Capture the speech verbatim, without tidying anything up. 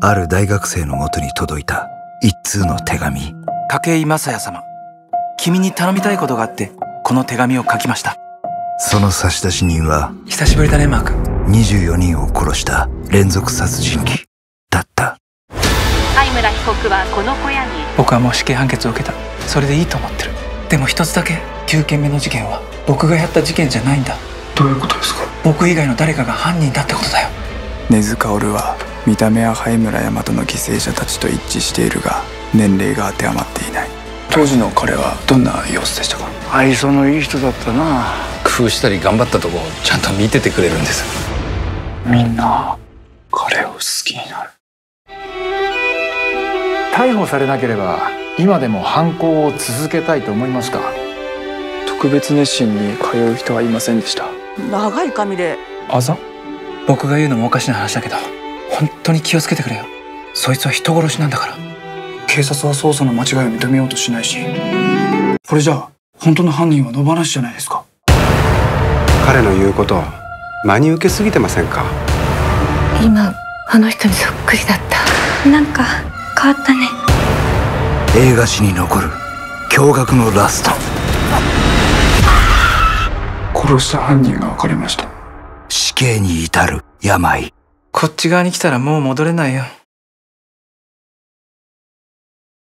ある大学生のもとに届いた一通の手紙。 筧雅也様、君に頼みたいことがあってこの手紙を書きました。 その差出人は久しぶりだねマーク。 にじゅうよにんを殺した連続殺人鬼だった。 相村被告はこの小屋に。 僕はもう死刑判決を受けた。それでいいと思ってる。でも一つだけ、きゅうけんめの事件は僕がやった事件じゃないんだ。 どういうことですか？ 僕以外の誰かが犯人だってことだよ。 根津薫は見た目は灰村大和の犠牲者たちと一致しているが年齢が当てはまっていない。当時の彼はどんな様子でしたか？ 愛想のいい人だったな。 工夫したり頑張ったとこちゃんと見ててくれるんです。 みんな彼を好きになる。 逮捕されなければ今でも犯行を続けたいと思いますか？ 特別熱心に通う人はいませんでした。 長い髪で。 あざ？ 僕が言うのもおかしな話だけど本当に気をつけてくれよ。そいつは人殺しなんだから。 警察は捜査の間違いを認めようとしないし、これじゃあ本当の犯人は野放しじゃないですか。 彼の言うこと真に受けすぎてませんか？ 今あの人にそっくりだった。なんか変わったね。 映画史に残る驚愕のラスト。 殺した犯人が分かりました。 死刑に至る病。 こっち側に来たらもう戻れないよ。